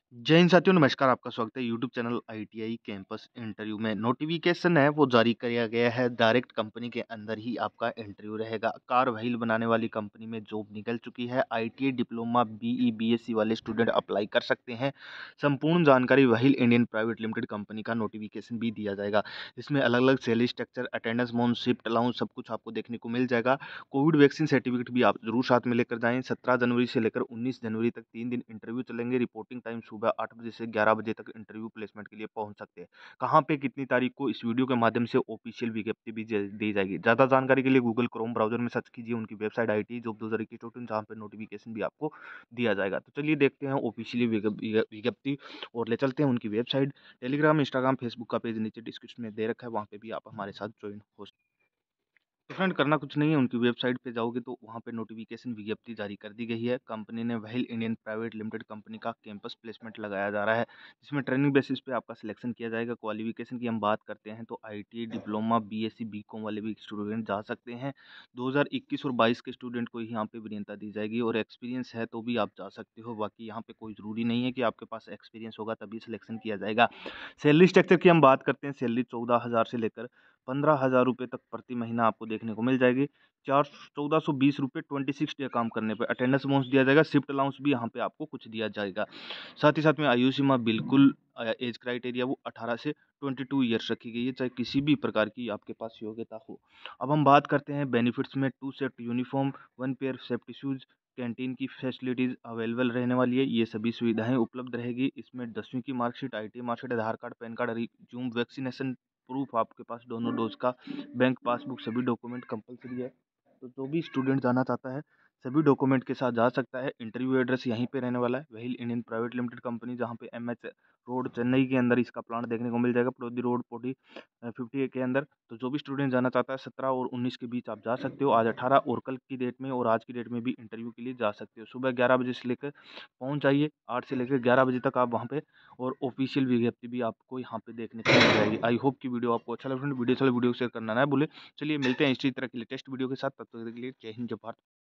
जय हिंद साथियों, नमस्कार। आपका स्वागत है YouTube channel ITI campus interview में। नोटिफिकेशन है वो जारी किया गया है। डायरेक्ट कंपनी के अंदर ही आपका इंटरव्यू रहेगा। कार व्हील बनाने वाली कंपनी में जॉब निकल चुकी है। आईटीआई डिप्लोमा बीई बीएससी वाले स्टूडेंट अप्लाई कर सकते हैं। संपूर्ण जानकारी wheel Indian private limited company का नोटिफिकेशन भी दिया जाएगा। इसमें अलग अलग salary structure, attendance bonus, shift allowance सब कुछ आपको देखने को मिल जाएगा। कोविड वैक्सीन सर्टिफिकेट भी आप जरूर साथ में लेकर जाएं। 17 जनवरी से लेकर 19 जनवरी तक 3 दिन इंटरव्यू चलेंगे। रिपोर्टिंग टाइम सुबह 8 बजे से 11 बजे तक इंटरव्यू प्लेसमेंट के लिए पहुंच सकते हैं। कहाँ पे कितनी तारीख को, इस वीडियो के माध्यम से ऑफिशियल विज्ञप्ति भी दी जाएगी। ज़्यादा जानकारी के लिए गूगल क्रोम ब्राउजर में सर्च कीजिए उनकी वेबसाइट आईटी जॉब 2021, जहाँ पे नोटिफिकेशन भी आपको दिया जाएगा। तो चलिए देखते हैं ऑफिशियली विज्ञप्ति और ले चलते हैं उनकी वेबसाइट। टेलीग्राम, इंस्टाग्राम, फेसबुक का पेज नीचे डिस्क्रिप्शन में दे रखा है, वहाँ पे भी आप हमारे साथ ज्वाइन हो। तो फ्रेंड, करना कुछ नहीं है। उनकी वेबसाइट पे जाओगे तो वहाँ पे नोटिफिकेशन विज्ञप्ति जारी कर दी गई है। कंपनी ने wheel Indian private limited company का कैंपस प्लेसमेंट लगाया जा रहा है, जिसमें ट्रेनिंग बेसिस पे आपका सिलेक्शन किया जाएगा। क्वालिफिकेशन की हम बात करते हैं तो आईटीआई डिप्लोमा बीएससी बीकॉम वाले भी स्टूडेंट जा सकते हैं। 2021 और 22 के स्टूडेंट को ही यहाँ पे वरीयता दी जाएगी, और एक्सपीरियंस है तो भी आप जा सकते हो। बाकी यहाँ पे कोई ज़रूरी नहीं है कि आपके पास एक्सपीरियंस होगा तभी सिलेक्शन किया जाएगा। सैलरी स्ट्रक्चर की हम बात करते हैं। सैलरी 14,000 से लेकर 15,000 रुपये तक प्रति महीना आपको देखने को मिल जाएगी। 1420 रुपये 26 डे काम करने पे। अटेंडेंस बोनस दिया जाएगा। शिफ्ट अलाउंस भी यहाँ पे आपको कुछ दिया जाएगा। साथ ही साथ में आयु सीमा बिल्कुल एज क्राइटेरिया वो 18 से 22 ईयर्स रखी गई है, चाहे किसी भी प्रकार की आपके पास योग्यता हो। अब हम बात करते हैं बेनिफिट्स में। 2 set uniform, 1 pair safety shoes, canteen की फैसिलिटीज़ अवेलेबल रहने वाली है। ये सभी सुविधाएं उपलब्ध रहेगी। इसमें 10वीं की marksheet, IT marksheet, Aadhaar card, PAN card, resume, vaccination proof आपके पास दोनों डोज का, बैंक पासबुक, सभी डॉक्यूमेंट कंपलसरी है। तो जो भी स्टूडेंट जाना चाहता है सभी डॉक्यूमेंट के साथ जा सकता है। इंटरव्यू एड्रेस यहीं पे रहने वाला है, wheel Indian private limited company, जहाँ पे एमएच रोड चेन्नई के अंदर इसका प्लांट देखने को मिल जाएगा। प्रोदी रोड 50 के अंदर। तो जो भी स्टूडेंट जाना चाहता है 17 और 19 के बीच आप जा सकते हो। आज 18 और कल की डेट में और आज की डेट में भी इंटरव्यू के लिए जा सकते हो। सुबह 11 बजे से लेकर पहुँच जाइए। 8 से लेकर 11 बजे तक आप वहाँ पे, और ऑफिशियल विज्ञप्ति भी आपको यहाँ पे देखने को मिल जाएगी। आई होप कि वीडियो आपको अच्छा लगा। वीडियो चलो वीडियो शेयर करना ना भूले। चलिए मिलते हैं इसी तरह के लेटेस्ट वीडियो के साथ। तब तक के लिए जय हिंद, जय भारत।